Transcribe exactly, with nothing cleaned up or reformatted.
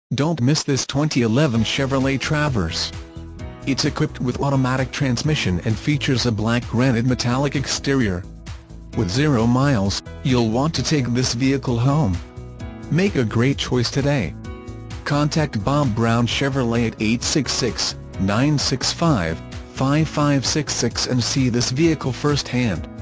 Don't miss this twenty eleven Chevrolet Traverse. It's equipped with automatic transmission and features a black granite metallic exterior. With zero miles, you'll want to take this vehicle home. Make a great choice today. Contact Bob Brown Chevrolet at eight six six, nine six five, five five six six and see this vehicle firsthand.